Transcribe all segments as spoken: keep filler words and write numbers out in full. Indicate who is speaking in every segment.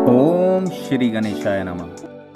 Speaker 1: ओम श्री गणेशाय नमः।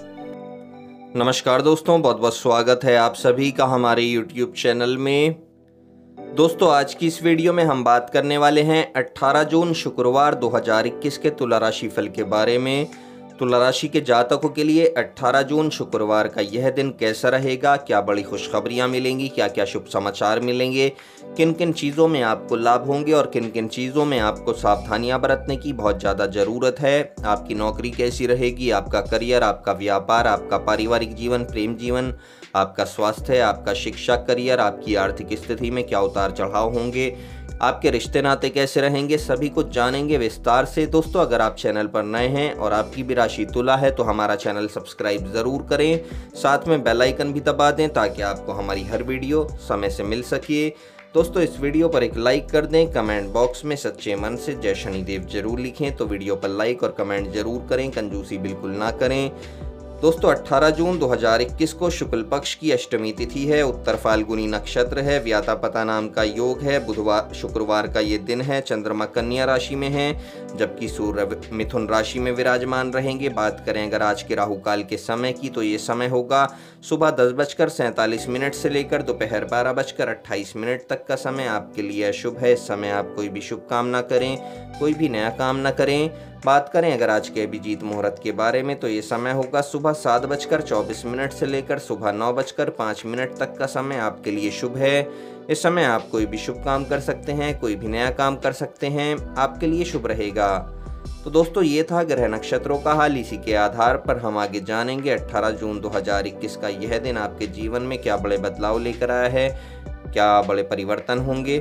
Speaker 2: नमस्कार दोस्तों, बहुत बहुत स्वागत है आप सभी का हमारे यूट्यूब चैनल में। दोस्तों, आज की इस वीडियो में हम बात करने वाले हैं अठारह जून शुक्रवार दो हज़ार इक्कीस के तुला राशि फल के बारे में। तुला राशि के जातकों के लिए अठारह जून शुक्रवार का यह दिन कैसा रहेगा, क्या बड़ी खुशखबरियां मिलेंगी, क्या क्या शुभ समाचार मिलेंगे, किन किन चीज़ों में आपको लाभ होंगे और किन किन चीज़ों में आपको सावधानियां बरतने की बहुत ज़्यादा ज़रूरत है। आपकी नौकरी कैसी रहेगी, आपका करियर, आपका व्यापार, आपका पारिवारिक जीवन, प्रेम जीवन, आपका स्वास्थ्य, आपका शिक्षा करियर, आपकी आर्थिक स्थिति में क्या उतार चढ़ाव होंगे, आपके रिश्ते नाते कैसे रहेंगे, सभी कुछ जानेंगे विस्तार से। दोस्तों, अगर आप चैनल पर नए हैं और आपकी भी राशि तुला है तो हमारा चैनल सब्सक्राइब ज़रूर करें, साथ में बेल आइकन भी दबा दें ताकि आपको हमारी हर वीडियो समय से मिल सके। दोस्तों, इस वीडियो पर एक लाइक कर दें, कमेंट बॉक्स में सच्चे मन से जय शनिदेव जरूर लिखें। तो वीडियो पर लाइक और कमेंट जरूर करें, कंजूसी बिल्कुल ना करें। दोस्तों, अठारह जून दो हज़ार इक्कीस को शुक्ल पक्ष की अष्टमी तिथि है, उत्तर फाल्गुनी नक्षत्र है, व्याता पता नाम का योग है, बुधवार शुक्रवार का ये दिन है। चंद्रमा कन्या राशि में है जबकि सूर्य मिथुन राशि में विराजमान रहेंगे। बात करें अगर आज के राहु काल के समय की तो ये समय होगा सुबह दस बजकर सैंतालीस मिनट से लेकर दोपहर बारह बजकर अट्ठाईस मिनट तक का समय आपके लिए अशुभ है। इस समय आप कोई भी शुभ काम ना करें, कोई भी नया काम ना करें। बात करें अगर आज के अभिजीत मुहूर्त के बारे में तो ये समय होगा सुबह सात बजकर चौबीस मिनट से लेकर सुबह नौ बजकर पाँच मिनट तक का समय आपके लिए शुभ है। इस समय आप कोई भी शुभ काम कर सकते हैं, कोई भी नया काम कर सकते हैं, आपके लिए शुभ रहेगा। तो दोस्तों, ये था ग्रह नक्षत्रों का हाल। इसी के आधार पर हम आगे जानेंगे अठारह जून दो हज़ार इक्कीस का यह दिन आपके जीवन में क्या बड़े बदलाव लेकर आया है, क्या बड़े परिवर्तन होंगे।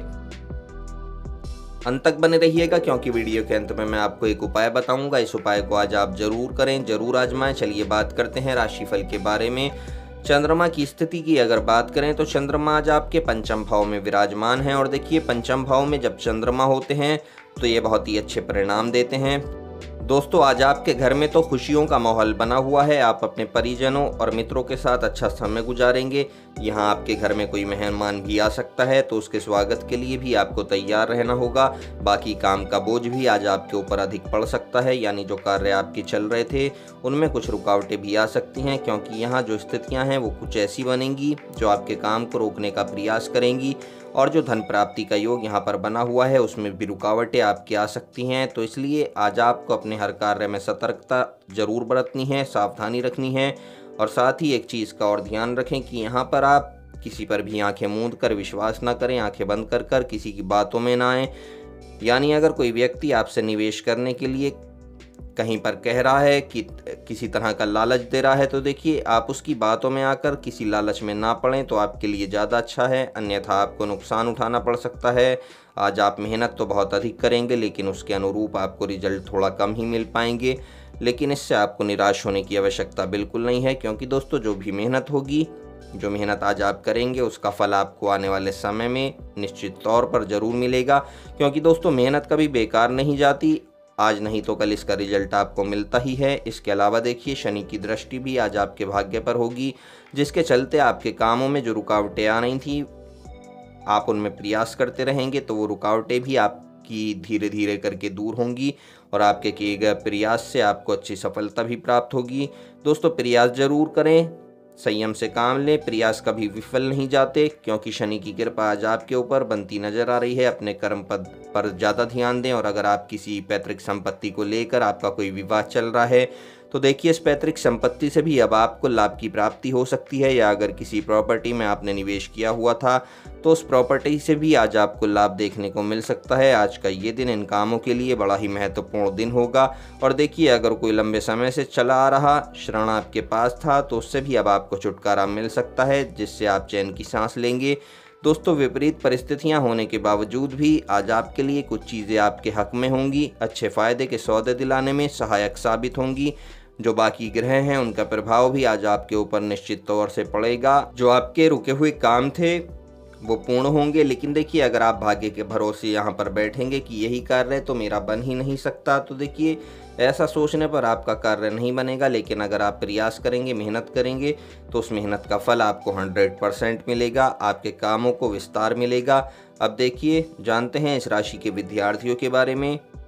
Speaker 2: अंत तक बने रहिएगा क्योंकि वीडियो के अंत में मैं आपको एक उपाय बताऊंगा। इस उपाय को आज आप जरूर करें, जरूर आजमाएं। चलिए बात करते हैं राशिफल के बारे में। चंद्रमा की स्थिति की अगर बात करें तो चंद्रमा आज आपके पंचम भाव में विराजमान हैं और देखिए, पंचम भाव में जब चंद्रमा होते हैं तो ये बहुत ही अच्छे परिणाम देते हैं। दोस्तों, आज आपके घर में तो खुशियों का माहौल बना हुआ है। आप अपने परिजनों और मित्रों के साथ अच्छा समय गुजारेंगे। यहाँ आपके घर में कोई मेहमान भी आ सकता है तो उसके स्वागत के लिए भी आपको तैयार रहना होगा। बाकी काम का बोझ भी आज आपके ऊपर अधिक पड़ सकता है, यानी जो कार्य आपके चल रहे थे उनमें कुछ रुकावटें भी आ सकती हैं क्योंकि यहाँ जो स्थितियाँ हैं वो कुछ ऐसी बनेंगी जो आपके काम को रोकने का प्रयास करेंगी। और जो धन प्राप्ति का योग यहाँ पर बना हुआ है उसमें भी रुकावटें आपकी आ सकती हैं। तो इसलिए आज आपको अपने हर कार्य में सतर्कता जरूर बरतनी है, सावधानी रखनी है। और साथ ही एक चीज़ का और ध्यान रखें कि यहाँ पर आप किसी पर भी आंखें मूंद कर विश्वास ना करें, आंखें बंद कर कर किसी की बातों में ना आएँ। यानी अगर कोई व्यक्ति आपसे निवेश करने के लिए कहीं पर कह रहा है कि किसी तरह का लालच दे रहा है तो देखिए, आप उसकी बातों में आकर किसी लालच में ना पड़ें तो आपके लिए ज़्यादा अच्छा है, अन्यथा आपको नुकसान उठाना पड़ सकता है। आज आप मेहनत तो बहुत अधिक करेंगे लेकिन उसके अनुरूप आपको रिजल्ट थोड़ा कम ही मिल पाएंगे, लेकिन इससे आपको निराश होने की आवश्यकता बिल्कुल नहीं है क्योंकि दोस्तों, जो भी मेहनत होगी, जो मेहनत आज आप करेंगे उसका फल आपको आने वाले समय में निश्चित तौर पर ज़रूर मिलेगा। क्योंकि दोस्तों, मेहनत कभी बेकार नहीं जाती, आज नहीं तो कल इसका रिजल्ट आपको मिलता ही है। इसके अलावा देखिए, शनि की दृष्टि भी आज आपके भाग्य पर होगी, जिसके चलते आपके कामों में जो रुकावटें आ रही थी आप उनमें प्रयास करते रहेंगे तो वो रुकावटें भी आपकी धीरे धीरे करके दूर होंगी और आपके किए गए प्रयास से आपको अच्छी सफलता भी प्राप्त होगी। दोस्तों, प्रयास जरूर करें, संयम से काम लें, प्रयास कभी विफल नहीं जाते क्योंकि शनि की कृपा आज आपके ऊपर बनती नजर आ रही है। अपने कर्म पद पर ज़्यादा ध्यान दें और अगर आप किसी पैतृक संपत्ति को लेकर आपका कोई विवाद चल रहा है तो देखिए, इस पैतृक संपत्ति से भी अब आपको लाभ की प्राप्ति हो सकती है। या अगर किसी प्रॉपर्टी में आपने निवेश किया हुआ था तो उस प्रॉपर्टी से भी आज आपको लाभ देखने को मिल सकता है। आज का ये दिन इन कामों के लिए बड़ा ही महत्वपूर्ण दिन होगा। और देखिए, अगर कोई लंबे समय से चला आ रहा ऋण आपके पास था तो उससे भी अब आपको छुटकारा मिल सकता है, जिससे आप चैन की सांस लेंगे। दोस्तों, विपरीत परिस्थितियां होने के बावजूद भी आज आपके लिए कुछ चीज़ें आपके हक में होंगी, अच्छे फायदे के सौदे दिलाने में सहायक साबित होंगी। जो बाकी ग्रह हैं उनका प्रभाव भी आज आपके ऊपर निश्चित तौर से पड़ेगा। जो आपके रुके हुए काम थे वो पूर्ण होंगे। लेकिन देखिए, अगर आप भाग्य के भरोसे यहाँ पर बैठेंगे कि यही कार्य है तो मेरा बन ही नहीं सकता, तो देखिए, ऐसा सोचने पर आपका कार्य नहीं बनेगा। लेकिन अगर आप प्रयास करेंगे, मेहनत करेंगे तो उस मेहनत का फल आपको हंड्रेड परसेंट मिलेगा, आपके कामों को विस्तार मिलेगा। अब देखिए, जानते हैं इस राशि के विद्यार्थियों के बारे में।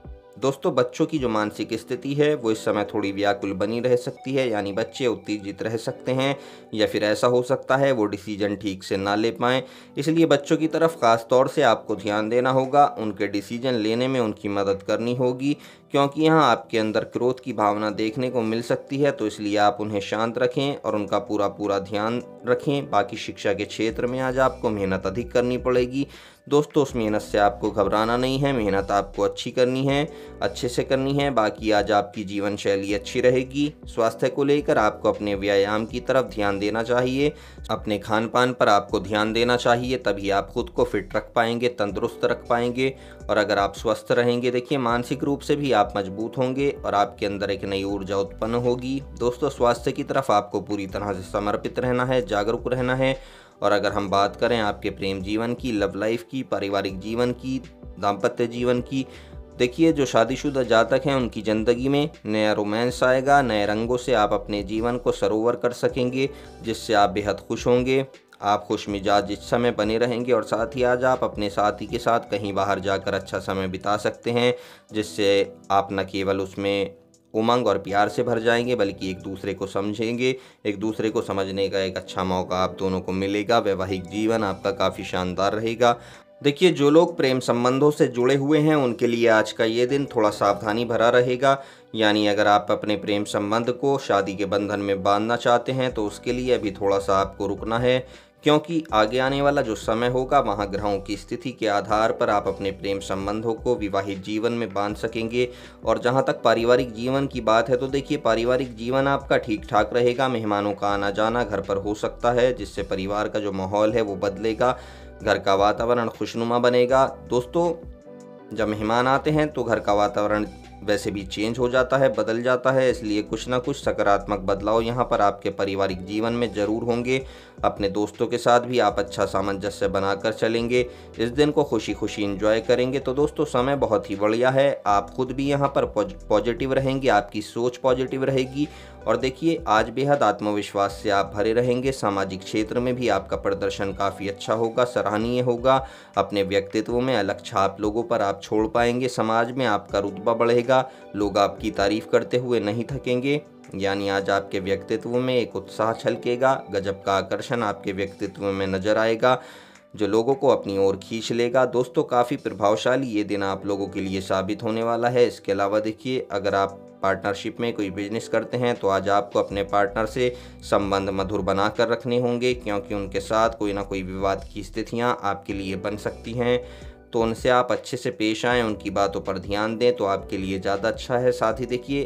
Speaker 2: दोस्तों बच्चों की जो मानसिक स्थिति है वो इस समय थोड़ी व्याकुल बनी रह सकती है, यानी बच्चे उत्तेजित रह सकते हैं या फिर ऐसा हो सकता है वो डिसीजन ठीक से ना ले पाएँ। इसलिए बच्चों की तरफ ख़ास तौर से आपको ध्यान देना होगा, उनके डिसीजन लेने में उनकी मदद करनी होगी, क्योंकि यहाँ आपके अंदर क्रोध की भावना देखने को मिल सकती है। तो इसलिए आप उन्हें शांत रखें और उनका पूरा पूरा ध्यान रखें। बाकी शिक्षा के क्षेत्र में आज आपको मेहनत अधिक करनी पड़ेगी दोस्तों, उस मेहनत से आपको घबराना नहीं है, मेहनत आपको अच्छी करनी है, अच्छे से करनी है। बाकी आज आपकी जीवन शैली अच्छी रहेगी। स्वास्थ्य को लेकर आपको अपने व्यायाम की तरफ ध्यान देना चाहिए, अपने खान पान पर आपको ध्यान देना चाहिए, तभी आप खुद को फिट रख पाएंगे, तंदुरुस्त रख पाएंगे। और अगर आप स्वस्थ रहेंगे, देखिए मानसिक रूप से भी आप मजबूत होंगे और आपके अंदर एक नई ऊर्जा उत्पन्न होगी। दोस्तों स्वास्थ्य की तरफ आपको पूरी तरह से समर्पित रहना है, जागरूक रहना है। और अगर हम बात करें आपके प्रेम जीवन की, लव लाइफ की, पारिवारिक जीवन की, दाम्पत्य जीवन की, देखिए जो शादीशुदा जातक हैं उनकी ज़िंदगी में नया रोमांस आएगा, नए रंगों से आप अपने जीवन को सरोवर कर सकेंगे, जिससे आप बेहद खुश होंगे। आप खुश मिजाज इस समय बने रहेंगे और साथ ही आज आप अपने साथी के साथ कहीं बाहर जाकर अच्छा समय बिता सकते हैं, जिससे आप न केवल उसमें उमंग और प्यार से भर जाएंगे बल्कि एक दूसरे को समझेंगे, एक दूसरे को समझने का एक अच्छा मौका आप दोनों को मिलेगा। वैवाहिक जीवन आपका काफ़ी शानदार रहेगा। देखिए जो लोग प्रेम संबंधों से जुड़े हुए हैं उनके लिए आज का ये दिन थोड़ा सावधानी भरा रहेगा, यानी अगर आप अपने प्रेम संबंध को शादी के बंधन में बांधना चाहते हैं तो उसके लिए अभी थोड़ा सा आपको रुकना है, क्योंकि आगे आने वाला जो समय होगा वहाँ ग्रहों की स्थिति के आधार पर आप अपने प्रेम संबंधों को विवाहित जीवन में बांध सकेंगे। और जहाँ तक पारिवारिक जीवन की बात है तो देखिए पारिवारिक जीवन आपका ठीक ठाक रहेगा। मेहमानों का आना जाना घर पर हो सकता है, जिससे परिवार का जो माहौल है वो बदलेगा, घर का वातावरण खुशनुमा बनेगा। दोस्तों जब मेहमान आते हैं तो घर का वातावरण वैसे भी चेंज हो जाता है, बदल जाता है, इसलिए कुछ ना कुछ सकारात्मक बदलाव यहाँ पर आपके पारिवारिक जीवन में ज़रूर होंगे। अपने दोस्तों के साथ भी आप अच्छा सामंजस्य बनाकर चलेंगे, इस दिन को खुशी खुशी एंजॉय करेंगे। तो दोस्तों समय बहुत ही बढ़िया है, आप खुद भी यहाँ पर पॉजिटिव रहेंगे, आपकी सोच पॉजिटिव रहेगी और देखिए आज बेहद आत्मविश्वास से आप भरे रहेंगे। सामाजिक क्षेत्र में भी आपका प्रदर्शन काफ़ी अच्छा होगा, सराहनीय होगा। अपने व्यक्तित्व में अलग छाप लोगों पर आप छोड़ पाएंगे, समाज में आपका रुतबा बढ़ेगा, लोग आपकी तारीफ करते हुए नहीं थकेंगे। यानी आज आपके व्यक्तित्व में एक उत्साह छलकेगा, गजब का आकर्षण आपके व्यक्तित्व में नजर आएगा जो लोगों को अपनी ओर खींच लेगा। दोस्तों काफ़ी प्रभावशाली ये दिन आप लोगों के लिए साबित होने वाला है। इसके अलावा देखिए अगर आप पार्टनरशिप में कोई बिजनेस करते हैं तो आज आपको अपने पार्टनर से संबंध मधुर बना कर रखने होंगे, क्योंकि उनके साथ कोई ना कोई विवाद की स्थितियां आपके लिए बन सकती हैं। तो उनसे आप अच्छे से पेश आएँ, उनकी बातों पर ध्यान दें तो आपके लिए ज़्यादा अच्छा है। साथ ही देखिए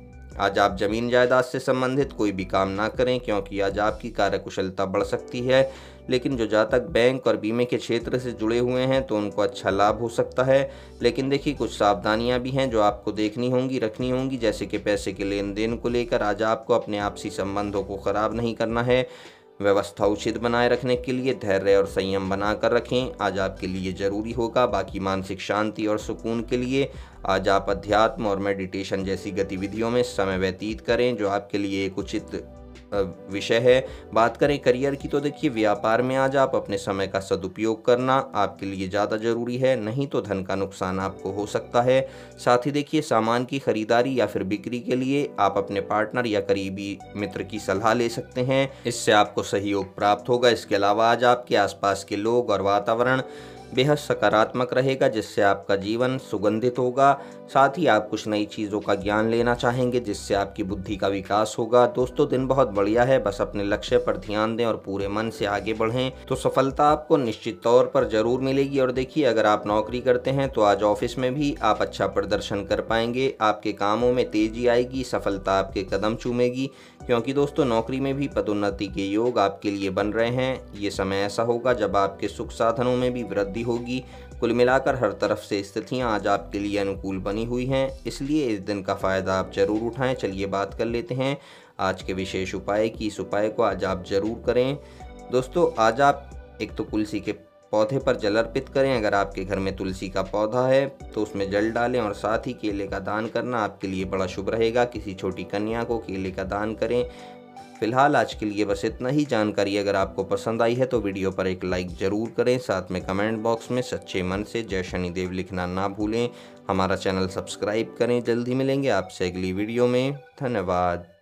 Speaker 2: आज आप जमीन जायदाद से संबंधित कोई भी काम ना करें, क्योंकि आज आपकी कार्यकुशलता बढ़ सकती है। लेकिन जो जातक बैंक और बीमे के क्षेत्र से जुड़े हुए हैं तो उनको अच्छा लाभ हो सकता है। लेकिन देखिए कुछ सावधानियां भी हैं जो आपको देखनी होंगी, रखनी होंगी, जैसे कि पैसे के लेन देन को लेकर आज आपको अपने आपसी संबंधों को खराब नहीं करना है। व्यवस्था उचित बनाए रखने के लिए धैर्य और संयम बनाकर रखें, आज आपके लिए ज़रूरी होगा। बाकी मानसिक शांति और सुकून के लिए आज आप अध्यात्म और मेडिटेशन जैसी गतिविधियों में समय व्यतीत करें, जो आपके लिए एक उचित विषय है। बात करें करियर की तो देखिए व्यापार में आज आप अपने समय का सदुपयोग करना आपके लिए ज़्यादा ज़रूरी है, नहीं तो धन का नुकसान आपको हो सकता है। साथ ही देखिए सामान की खरीदारी या फिर बिक्री के लिए आप अपने पार्टनर या करीबी मित्र की सलाह ले सकते हैं, इससे आपको सहयोग प्राप्त होगा। इसके अलावा आज आपके आसपास के लोग और वातावरण बेहद सकारात्मक रहेगा, जिससे आपका जीवन सुगंधित होगा। साथ ही आप कुछ नई चीज़ों का ज्ञान लेना चाहेंगे, जिससे आपकी बुद्धि का विकास होगा। दोस्तों दिन बहुत बढ़िया है, बस अपने लक्ष्य पर ध्यान दें और पूरे मन से आगे बढ़ें तो सफलता आपको निश्चित तौर पर जरूर मिलेगी। और देखिए अगर आप नौकरी करते हैं तो आज ऑफिस में भी आप अच्छा प्रदर्शन कर पाएंगे, आपके कामों में तेजी आएगी, सफलता आपके कदम चूमेगी, क्योंकि दोस्तों नौकरी में भी पदोन्नति के योग आपके लिए बन रहे हैं। ये समय ऐसा होगा जब आपके सुख साधनों में भी वृद्धि होगी। कुल मिलाकर हर तरफ से स्थितियां आज आपके लिए अनुकूल बनी हुई हैं, इसलिए इस दिन का फ़ायदा आप जरूर उठाएं। चलिए बात कर लेते हैं आज के विशेष उपाय की। इस उपाय को आज आप जरूर करें। दोस्तों आज आप एक तो तुलसी के पौधे पर जल अर्पित करें। अगर आपके घर में तुलसी का पौधा है तो उसमें जल डालें और साथ ही केले का दान करना आपके लिए बड़ा शुभ रहेगा। किसी छोटी कन्या को केले का दान करें, फिलहाल आज के लिए बस इतना ही। जानकारी अगर आपको पसंद आई है तो वीडियो पर एक लाइक ज़रूर करें, साथ में कमेंट बॉक्स में सच्चे मन से जय शनिदेव लिखना ना भूलें। हमारा चैनल सब्सक्राइब करें। जल्दी मिलेंगे आपसे अगली वीडियो में। धन्यवाद।